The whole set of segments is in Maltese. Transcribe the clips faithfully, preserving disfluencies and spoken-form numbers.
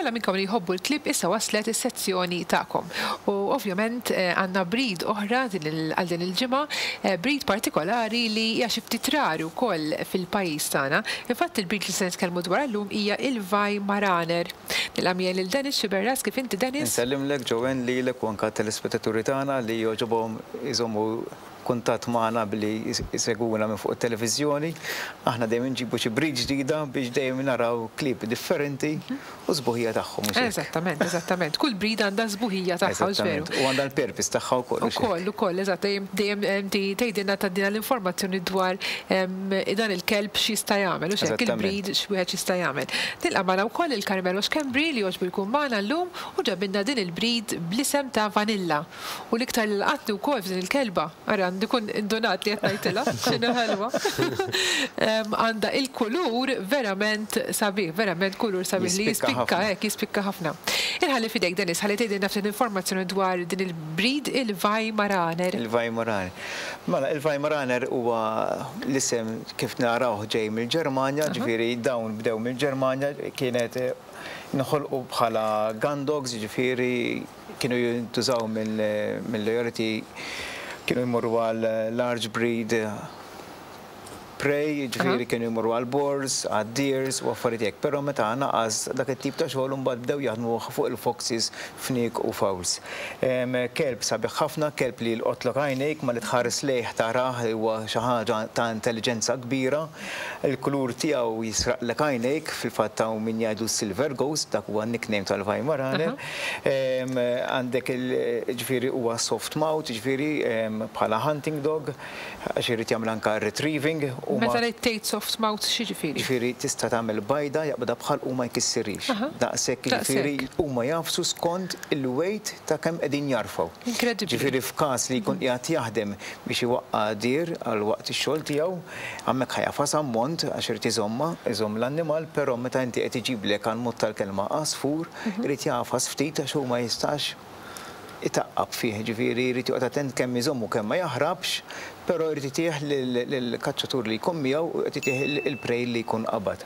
kollha minnkom li jħobbu l-klib issa waslet is-sezzjoni tagħkom. U ovvjament għandna breed oħra għal din il-ġimgħa, breed partikolari li hija xi ftit rari wkoll fil-pajjiż tagħna. Infatti il-breed li se nitkellmu dwar llum hija il-Weimaraner. Nilqamjel lil Dennis Sciberras, kif inti Dennis? Nsellimlek Jowen lilek u anke telespettaturi tagħna li jogħġobhom iżommu kuntatt magħna billi jsegwuna minn fuq it-televiżjoni. Aħna dejjem nġibu xi breed ġdida biex dejjem naraw klip differenti u żbuħija tagħhom. Eżattament, eżattament. Kull breed għandha żbuħija tagħha veru. U għandha l-purpose tagħha wkoll. Ukoll, ukoll, eżatt, dejjem tgħidilna tgħaddilna l-informazzjoni dwar dan il-kelb x'jista' jagħmel u x'hekk il-breed x'wieħed jista' jagħmel. Nilqa' magħna wkoll il-Carmelo Xcambri li jogħġbu jkun magħna llum u ġabilna din il-breed bl-isem ta' Vanilla. U l-iktar li laqatni wkoll f'din il-kelba dikun indonat li għattajtila, xinu ħelwa. Għanda il-kulur verament sabiħ, verament kulur sabiħ li jispikka, ek, jispikka ħafna. Irħalli fidejk, Dennis, ħalli tgħidilna ftit informazzjoni dwar din il-breed il-Weimaraner. Il-Weimaraner. Mela, il-Weimaraner huwa l-isem kif naraw ġej mill-Ġermanja, ġifieri dawn bdew mill-Ġermanja, kienet noħolqu bħala gun dogs, ġifieri kienu jintużaw mill-loyalty kienu jmorru għal large breed prey, ġifieri kienu jmorru għal boars, għal deers u affarijiet hekk. Però meta naqas dak it-tip ta' xogħol imbagħad bdew jaħdmu fuq il-foxes, fnik u fowls. Kelb sabiħ ħafna, kelb li l-qotlok għajnejk ma li tħares lejh tarah huwa xi ħaġa ta' intelligenza kbira. Il-kulur tiegħu jisraqlek għajnejk, fil-fatt ta' min jgħidu silver ghost, dak huwa n-nickname tal-Weimaraner. Għandek ġifieri huwa soft mouth, ġifieri bħala hunting dog, għax irid jagħmel anke retrieving. Meta li tgħid soft mouth xi ġifieri? Ġifieri tista' tagħmel bajda jaqbadha bħal u ma jkissirix. Daqshekk ġifieri huma jafsu skont il-weight ta' kemm qegħdin jarfgħu. Inkredibbli. Ġifieri f'każ li jkun qiegħed jaħdem biex iwaqqa' dier għal waqt ix-xogħol tiegħu, hemmhekk ħajafas ammont għax irid iżomma, iżomm l-annimal, però meta inti qed iġiblek għal mod tal-kelma qasfur, irid jafas ftit għax hu ma jistax itaqqab fih, ġifieri jrid joqgħod attent kemm iżommu kemm ma jaħrabx, però jrid itih lill-kaċċatur li jkun miegħu u qed itih il-prej li jkun qabad.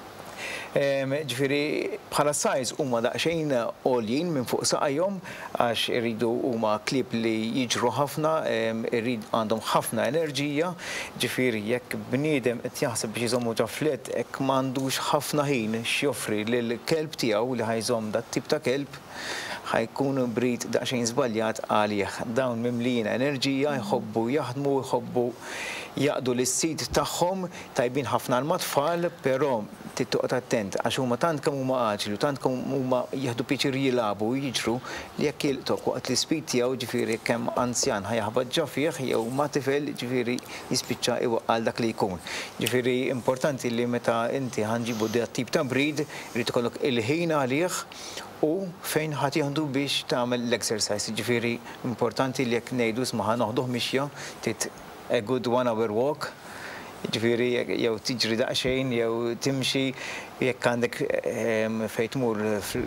Ġifieri bħala size huma daqsxejn għoljin minn fuq saqajhom għax iridu huma klieb li jiġru ħafna, irid għandhom ħafna enerġija, ġifieri jekk bniedem qed jaħseb biex iżommu ġaflet hekk m'għandux ħafna ħin x'joffri lill-kelb tiegħu li ħajżomm dat tip ta' kelb ħajkunu breed daqsxejn żbaljat għalih. Dawn mimlijin enerġija, jħobbu jaħdmu, jħobbu jaqdu l-sid tagħhom, tajbin ħafna l-matfall, però tittoqgħod attent għax huma tant kemm huma għaġli u tant kemm huma jieħdu pjaċir jilagħbu u jiġru li jekk jilqtok waqt l-ispid tiegħu ġifieri kemm anzjan ħajaħbad fih jew ma tifel ġifieri jispiċċa iwaqqal dak li jkun. Ġifieri importanti li meta inti ħanġibu dat tip ta' breed irid ikollok il-ħin għalih u fejn ħadd jieħdu biex tagħmel l-exercise. Ġifieri importanti li jekk ngħidu isma' ħanoħduh mixja tit a good one hour walk. Ġifieri jew tiġri daqsxejn jew timxi jekk għandek fejn tmur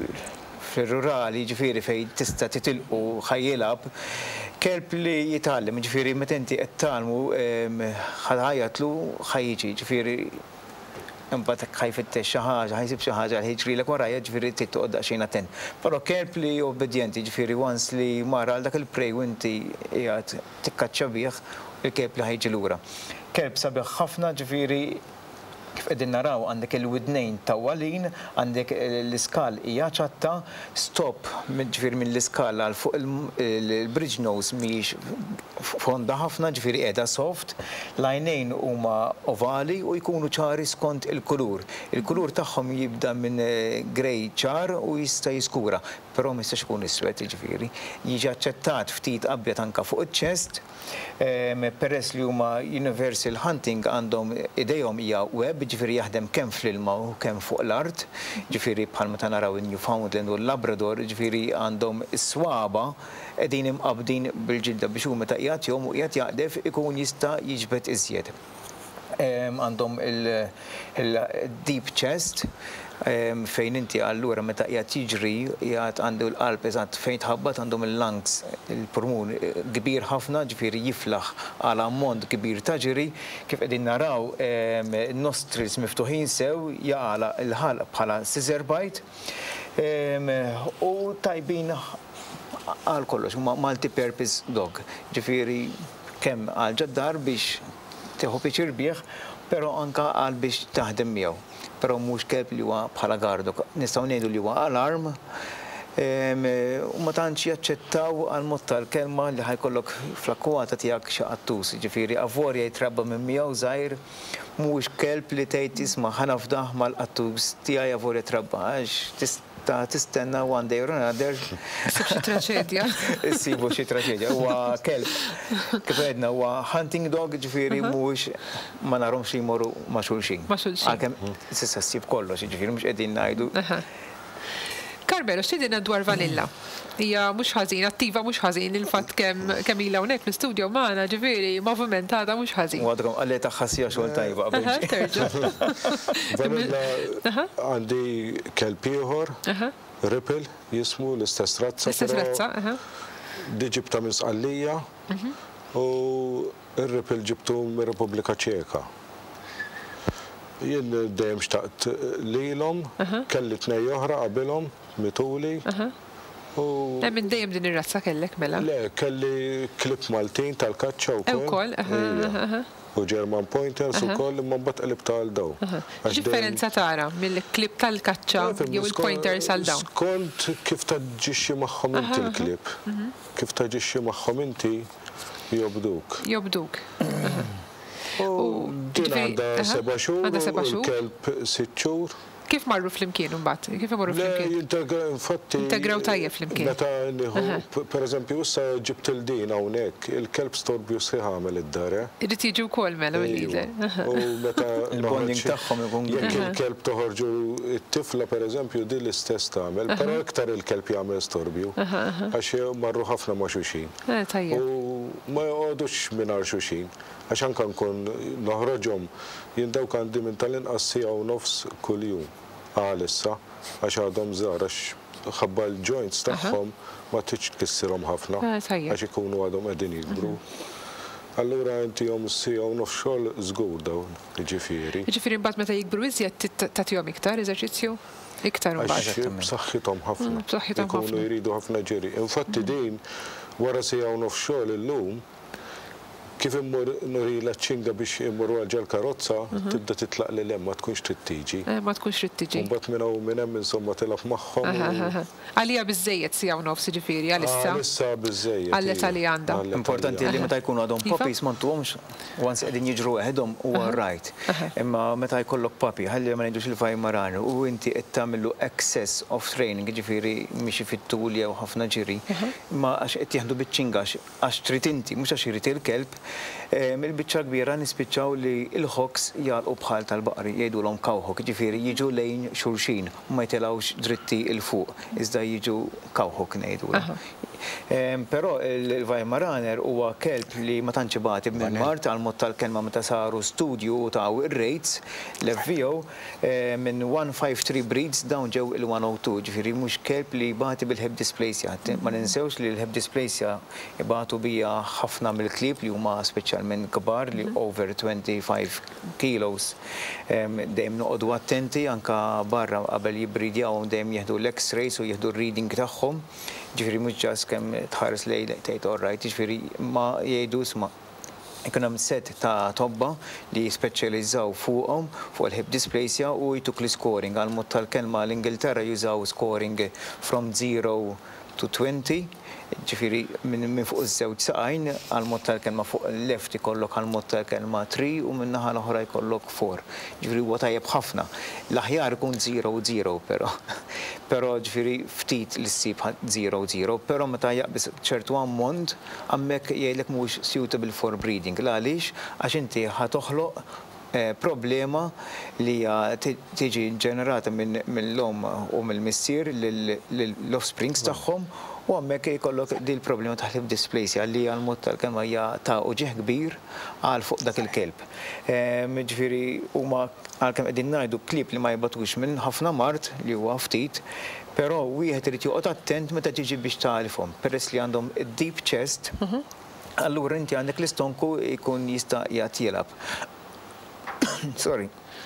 fil-rurali, ġifieri fejn tista' titilqu ħajjilab. Kelb li jitgħallem, ġifieri meta inti qed tagħmlu ħajjatlu ħajjiġi, ġifieri imbagħad ħajfittex xi ħaġa, ħajsib xi ħaġa li jiġrilek warajja, ġifieri trid toqgħod daqsxejn attent. Però kelb li obbedjenti, ġifieri once li mara għal dak il-prej u inti qiegħed tikkaċċa bih, il-kelb li ħajġi lura. Kelb sabiħ ħafna, ġifieri kif qegħdin naraw għandek il-widnejn tawwalin, għandek l-iskal hija ċatta, stop ġifieri mill-iskal għal fuq il-bridge nose mhijiex fonda ħafna, ġifieri qiegħda soft, l-għajnejn huma ovali u jkunu ċari skont il-kulur. Il-kulur tagħhom jibda minn grey ċar u jista' jiskura, però ma jistax ikun iswed, ġifieri. Jiġi aċċettat ftit abjad anke fuq iċ-ċest. Peress li huma universal hunting għandhom idejhom hija web, ġifieri jaħdem kemm fl-ilma u kemm fuq l-art, ġifieri bħal meta naraw in-Newfoundland u l-Labrador, ġifieri għandhom is-swaba qegħdin imqabdin bil-ġilda biex hu meta qiegħed jom u qiegħed jaqdef ikun jista' jiġbed iżjed. Għandhom il-deep chest fejn inti allura meta qiegħed jiġri qiegħed għandu l-qalb eżatt fejn tħabbat għandhom il-lungs, il-pulmun kbir ħafna, ġifieri jiflaħ għal ammont kbir ta' ġiri, kif qegħdin naraw in-nostrils miftuħin sew jaqala l-ħalq bħala scissor bite. U tajbin għal kollox, multi-purpose dog. Ġifieri kemm għal ġaddar biex tieħu piċir bih, però anka għal biex taħdem miegħu. Però mhux kelb li huwa bħala gardu. Nistgħu ngħidu li huwa alarm, u ma tantx jaċċettaw għal mod tal-kelma li ħajkollok fl-akkwata tiegħek xi qattus. Ġifieri avorja jitrabba minn miegħu żgħir, mhuwiex kelb li tgħid isma' ħanafdaħ mal-qattus tiegħi avorja trabba għax ta' tistenna one day or another. Sib xi traċedja. Sibu xi traċedja. Huwa kelb, kif għedna, huwa hunting dog, ġifieri mhuwiex ma narhomx li jmorru ma' xulxin. Ma' xulxin. Għalkemm s'issa ssib kollox, ġifieri mhux qegħdin ngħidu. Carmelo, x'tidilna dwar Vanilla? Hija mhux ħażin, attiva mhux ħażin, il-fatt kemm kemm ilha hawnhekk fl-istudju magħna, ġifieri movimentata mhux ħażin. Wadrom qalli taħħassija xogħol tajba qabel. Vanilla għandi kelb ieħor, Ripple jismu l-istess razza. L-istess razza, Di ġibta minn Sqallija u r-Ripple ġibtu mir-Repubblika Ċeka. Jien dejjem xtaqt lilhom, kelli tnej oħra qabilhom, mituli. Minn dejjem din ir-razza kellek mela? Le, kelli klip Maltin tal-kaċċa wkoll. U German Pointers ukoll imma mbagħad qilibta għal daw. X'differenza tara mill-klip tal-kaċċa jew il-pointers għal dawn? Skont kif taġġixxi magħhom inti l-klip. Kif taġġixxi magħhom inti jobduk. Jobduk. Din għandha seba' xhur u l-kelb sitt xhur. Kif marru fl-imkien imbagħad? Kif imorru fl-imkien? Integraw tajjeb fl-imkien. Meta nieħu, pereżempju, issa ġibt il-din hawnhekk, il-kelb storbju sħiħ għamel id-dar. Irid jiġu wkoll mela mill-lider. U meta il-bonding tagħhom ikun jekk il-kelb toħorġu it-tifla pereżempju din l-istess tagħmel, però iktar il-kelb jagħmel storbju għax marru ħafna ma' xulxin. U ma joqgħodux mingħajr xulxin. Għax anke nkun noħroġhom jien dawk għandi minn tal-inqas siegħa u nofs kuljum. Għalissa, għax għadhom żgħar għax ħabba l-joints tagħhom ma tridx tkissirhom ħafna għax ikunu għadhom qegħdin jikbru. Allura inti jom siegħa u nofs xogħol żgur dawn, jiġifieri. Jiġifieri mbagħad meta jikbru iżjed tagħtihom iktar eżerċizzju? Iktar mbagħad. Għax b'saħħithom ħafna. B'saħħithom ħafna. Ikunu jridu ħafna ġiri. Infatti din wara siegħa u nofs xogħol illum kif immur nuri l-ċinga biex immurru għal karozza, tibda titlaq li lem, ma tkunx trid tiġi. Ma tkunx trid tiġi. Mbagħad minn hawn minn hemm insomma tilab magħhom. Għalija biżejjed siegħa u nofs ġifieri għalissa. Għalissa biżejjed. Għallet għalija għandha. Importanti li meta jkunu għadhom puppies ma ntuhomx once qegħdin jiġru waħedhom huwa right. Imma meta jkollok puppy ħalli ma ngħidux il-fajmaran u inti qed tagħmlu excess of training, ġifieri mixi fit-tul jew ħafna ġiri, imma għax qed jieħdu biċ-ċinga għax trid inti mhux għax irid il-kelb. Mill-biċċa kbira nispiċċaw li l-ħoks jgħalqu bħal tal-baqri jgħidulhom kawħok, ġifieri jiġu lejn xulxin u ma jitilgħux dritti il fuq, iżda jiġu kawħok ngħidulhom. Però il-Weimaraner huwa kelb li ma tantx ibati minn Mart għal mod tal-kelma meta saru studju taw ir-rates l-F V O minn one fifty-three breeds dawn ġew il-one oh two, ġifieri mhux kelb li jbati bil-hip dysplasia. Ma ninsewx li l-hip dysplasia ibatu bija ħafna mill-klieb li huma speċjalment kbar li over twenty-five kilos. Dejjem noqogħdu attenti anke barra qabel jibbridjaw dejjem jieħdu l-X-rays u jieħdu r-reading tagħhom. Ġifieri mhux ġas kemm tħares lejn tgħid all right, ġifieri ma jgħidu isma' ikun hemm set ta' tobba li jispeċjalizzaw fuqhom fuq il-hip dysplasia u jtuk l-scoring għal mod tal-kelma l-Ingilterra jużaw scoring from zero to twenty. Ġifieri minn fuq iż-żewġ saqajn għal mod tal-kelma fuq il-left ikollok għal mod tal-kelma three u minn naħa l-oħra jkollok four. Ġifieri huwa tajjeb ħafna. L-aħjar ikun zero zero però. Però ġifieri ftit li ssib zero zero, però meta jaqbis ċertu ammont hemmhekk jgħidlek mhuwiex suitable for breeding. Għaliex għax inti ħatoħloq problema li tiġi ġenerata mill-om u mill-missier l-offsprings tagħhom u hemmhekk jkollok din il-problema ta' hip dysplasia li għal mod tal-kelma hija ta' uġieħ kbir għal fuq dak il-kelb. Ġifieri huma għalkemm qegħdin ngħidu klieb li ma jbatux minn ħafna mart li huwa ftit, però wieħed irid joqgħod attent meta tiġi biex tagħrifhom peress li għandhom deep chest, allura inti għandek l-istonku jkun jista' jgħid jilab. Sorry.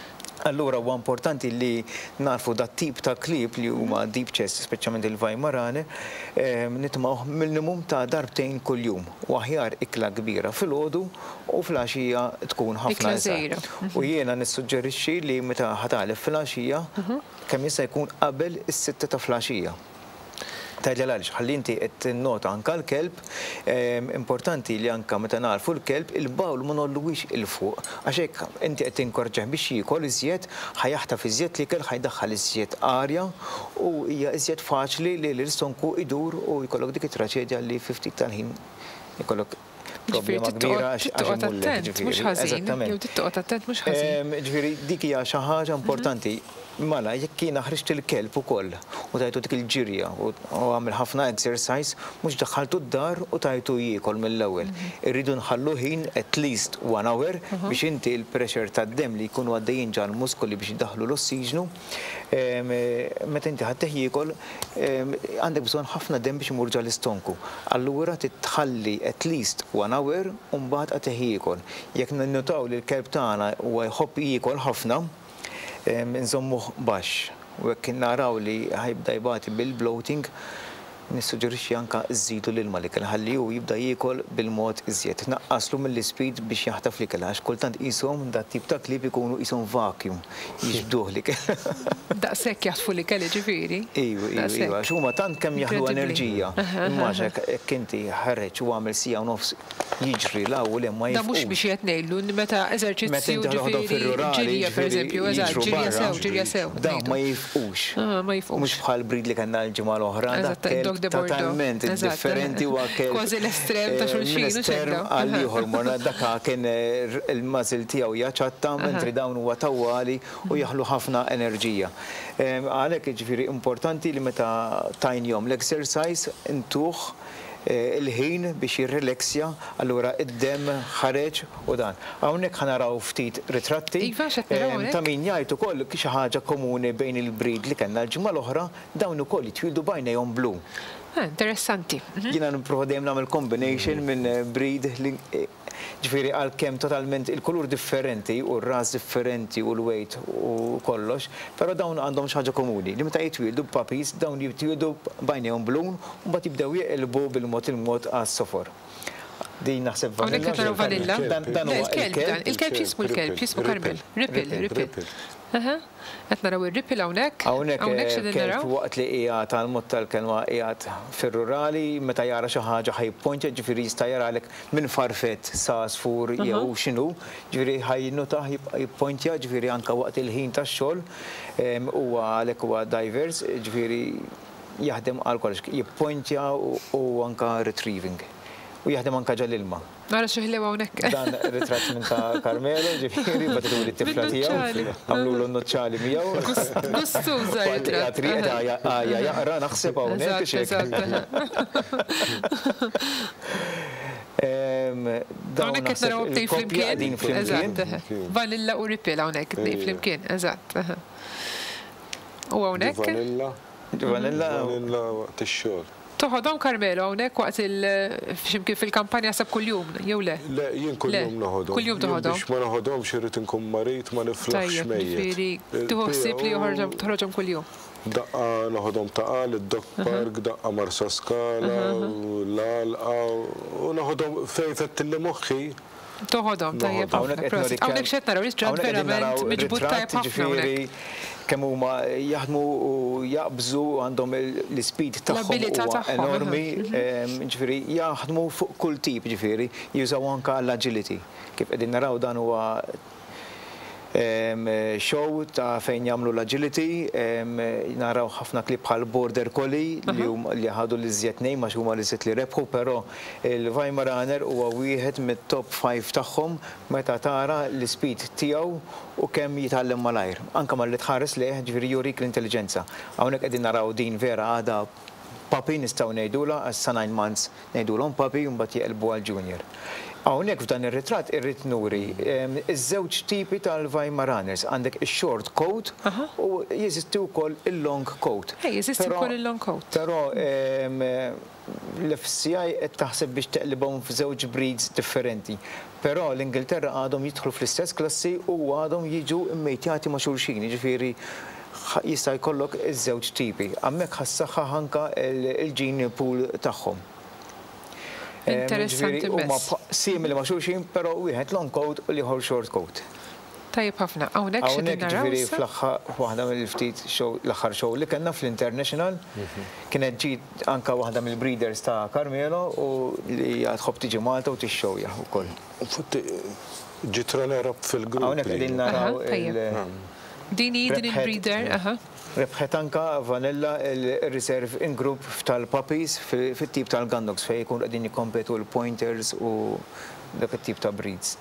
Allura huwa importanti li narfu dat tip ta' klib li huma deep chest, speċjalment il-Weimaraner, nitmgħu minimum ta' darbtejn kuljum. U aħjar ikla kbira filgħodu u fil-għaxija tkun ħafna żgħira. U jiena nissuġġerixxi li meta ħatalef fil-għaxija kemm jista' jkun qabel is-sitta ta' fil-għaxija. Tajġa għalix, ħallinti qed nota anka l-kelb, importanti li anka meta narfu l-kelb il-bawl ma nolluwix il-fuq. Għaxek, inti qed tinkorġeħ biex jikol iżjed, ħajaħtaf iżjed li kell ħajdaħħal iżjed arja u hija iżjed faċli li l-istonku idur u jkollok dik it-traċedja li ftit tal-ħin jkollok problema kbira għax mullet. Mhux ħażin, jew tittoqgħod attent mhux ħażin. Ġifieri dik hija xi ħaġa importanti. Mela, jekk jiena ħriġt il-kelb ukoll u tajtu dik il-ġirja u għamil ħafna exercise, mhux daħħaltu d-dar u tajtu jiekol mill-ewwel. Irridu nħallu ħin at least one hour biex inti l-pressure tad-dem li jkunu għaddejjin ġal muskoli biex jdaħħlu l-ossiġnu. Meta inti ħadd jiekol għandek bżonn ħafna dem biex imur ġal-istonku. Allura titħalli at least one hour u mbagħad qed jiekol. Jekk ninnotaw li l-kelb tagħna huwa jħobb jiekol ħafna, nżommuh baxx. U jekk naraw li ħajbda jbati bil-bloating, nissuġġerixxi anke żidu l-ilma li kell ħalli hu jibda jiekol bil-mod iżjed. Naqqaslu mill-ispeed biex jaħtaf li kell għax kultant qishom dat tip ta' klieb ikunu qishom vacuum jiġbduh li kell. Daqshekk jaħtfu li kell ġifieri. Iva, iva, għax huma tant kemm jaħlu enerġija. Imma hekk inti ħareġ u għamel sija u nofs jiġri l-ewwel hemm ma jifqux. Da mhux biex qed ngħidlu meta eżerċizzju ġifieri ġirja pereżempju, eżatt, ġirja sew, ġirja sew. Da ma jifqux. Ma jifqux. Mhux bħal breed li kellna l-ġimgħa l-oħra. Totalment differenti u għakel. Kważi l-estrem ta' xulxin. L-estrem għal-liħor, morna dakka kien il-mazil tijaw jaċatta, mentri dawn huwa tawali u jaħlu ħafna enerġija. Għalek ġifiri importanti li meta tajnjom l-exercise intuħ il-ħin biex jirrelaxja, allura id-dem ħareġ u dan. Hawnhekk ħanaraw ftit ritratti ta' min jgħid ukoll xi ħaġa komuni bejn il-breed li kellna l-ġimgħa l-oħra, dawn ukoll jitwildu bajnejhom blu. Interessanti. Jiena nipprova dejjem nagħmel combination minn breed li ġifieri għalkemm totalment il-kulur differenti u r-ras differenti u l-weight u kollox, però dawn għandhom xi ħaġa komuni. Li meta jitwildu b'papis, dawn jitwildu bajnejhom blun u mbagħad jibdew jeqilbu bil-mod il-mod għas-sofor. Din naħseb vanilla. vanilla. Dan huwa il-kelb. Il-kelb x'ismu l-kelb? X'ismu Karmel? Ripple, ripple. Qed naraw ir-ripple hawnhekk. Hawnhekk kelb waqt li qiegħed tal-mod tal-kelma qiegħed fir-rurali, meta jara xi ħaġa ħajpointja, ġifieri jista' jaralek minn farfet sa sfur jew x'inhu, ġifieri ħajnotah jippointja, ġifieri anke waqt il-ħin tax-xogħol huwa għalhekk huwa divers, ġifieri jaħdem għal kollox, jippointja u anke retrieving. U jaħdem anke ġal-ilma. Nara xi ħlew hawnhekk. Dan ritratt minn ta' Carmelo, ġifieri batitu li t-tifla tiegħu, għamlu n-noċċali miegħu. Gustuża ritratt. Għajja jaqra naħseb hawnhekk xejn. Hawnhekk qed naraw btejn flimkien. Eżatt. Vanilla u ripple hawnhekk btejn flimkien, eżatt. U hawnhekk? Vanilla. Vanilla. Vanilla waqt ix-xogħol. Toħodhom Carmelo hawnhekk waqt il fil-kampanja sab kuljum, jew le? Le, jien kuljum noħodhom. Kuljum toħodhom. Biex ma noħodhomx irid inkun marit ma niflaħx mejjed. Ġifieri tieħu ħsieb li toħroġhom kuljum. Daqqa noħodhom taqal, id-Dog Park, daqqa Marsa Skala, l-Alqa, u noħodhom fejn fettilli moħħi. Toħodhom, tajjeb. Hawnhekk xed naraw riġġad verament miġbud tajjeb ħafna hawnhekk. Kemm huma jaħdmu u jaqbżu għandhom l-speed tagħhom huwa enormi, ġifieri jaħdmu fuq kull tip, ġifieri jużaw anke l-agility. Kif qegħdin naraw dan huwa show ta' fejn jagħmlu l-agility, naraw ħafna klip bħal Border Collie li ħadu l-iżjed nejn ma huma l-iżjed li rebħu, però il-Weimaraner huwa wieħed mit-top five tagħhom meta tara l-speed tiegħu u kemm jitgħallem malajr. Anke mal-li tħares leh ġifieri jurik l-intelligenza. Hawnhekk qegħdin naraw din vera għadha papi nistgħu ngħidula għas sa nine months ngħidulhom papi u mbagħad jeqilbu għal junior. Hawnhekk f'dan ir-ritratt irrid nuri iż-żewġ tipi tal-Weimaraners. Għandek ix-short coat u jeżisti wkoll il-long coat. Jeżisti wkoll il-long coat. Però l-F C I qed taħseb biex teqlibhom f'żewġ breeds differenti. Però l-Ingilterra għadhom jidħlu fl-istess klassi u għadhom jiġu mmejtjati ma' xulxin, jiġifieri jista' jkollok iż-żewġ tipi. Hemmhekk ħassaħħa anke il-gene pool tagħhom. Interessanti huma simili ma' xulxin, però wieħed long coat u liħor short coat. Tajjeb ħafna. Hawnhekk xi naraw. Ġifieri fl-aħħar waħda mill-ftit show l-aħħar show li kellna fl-International kienet ġiet anke waħda mill-breeders ta' Carmelo u li tħobb tiġi Malta u tixxowja wkoll. Ġiet runner-up fil-grupp. Hawnhekk qegħdin naraw din din il-breeder, aha. Rebħet anka Vanilla il-reserve in group tal-puppies fit-tip tal-Gandogs fejn jkun qegħdin jikkompetu l-pointers u dak it-tip ta' breeds.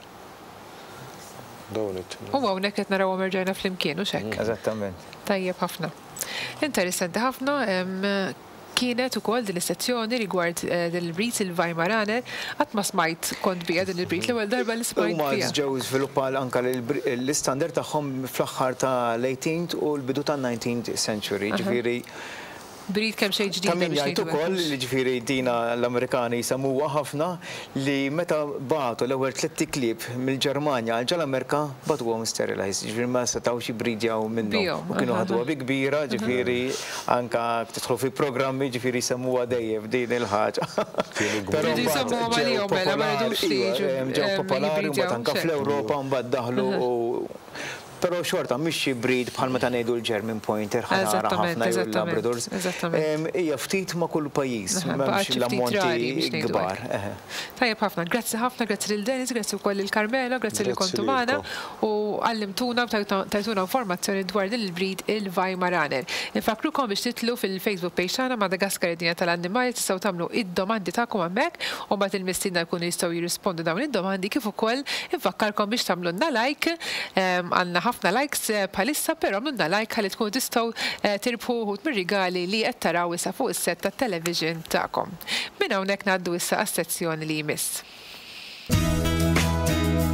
U hawnhekk qed narawhom erġajna flimkien u x'hekk. Eżattament. Tajjeb ħafna. Interessanti ħafna. Kienet ukoll din is-sezzjoni rigward din il-breeds il-Weimaraner qatt ma smajt kont bija din il-breed l-ewwel darba li smajt bija. Huma ġew żviluppal anke l-istandard tagħhom fl-aħħar tal-eighteenth u l-bidu tan-nineteenth century. Ġifieri breed kemm xejn ġdida biex ngħidu ukoll li ġifieri dina l-Amerikani jsemmuha ħafna li meta bagħtu l-ewwel tliet tiklieb mill-Ġermanja għal ġol-Amerika bagħtuhom sterilized, ġifieri ma setgħux jibridjaw minnhom. U kienu ħadwa bi kbira, ġifieri anke tidħlu fi programmi ġifieri jsemmuha dejjem din il-ħaġa. Però jsemmuha malihom mela ma rridux li ġew popolari mbagħad anke fl-Ewropa mbagħad daħlu u Pero xorta, mhix xi breed bħal meta ngħidu l-German Pointer, ħafna ħafna jew l-Labradors. Hija ftit ma' kull pajjiż, m'hemmx l-ammonti kbar. Tajjeb ħafna, grazzi ħafna, grazzi lil Dennis, grazzi wkoll lil Carmelo, grazzi li kontu magħna u għallimtuna tajtuna informazzjoni dwar din il-breed il-Weimaraner. Infakrukom biex titlu fil-Facebook page tagħna Madagascar Id-Dinja tal-Annimali tistgħu tagħmlu id-domandi tagħkom hemmhekk u mbagħad il-mistiedna jkunu jistgħu jirrispondu dawn id-domandi kif ukoll infakkarkom biex tagħmlulna like għandna ħafna likes bħalissa, però għamlunna like ħalli tkunu tistgħu tirbħu wħud mir-rigali li qed taraw issa fuq is-set tat-television tagħkom. Minn hawnhekk ngħaddu issa għas-sezzjoni li jmiss.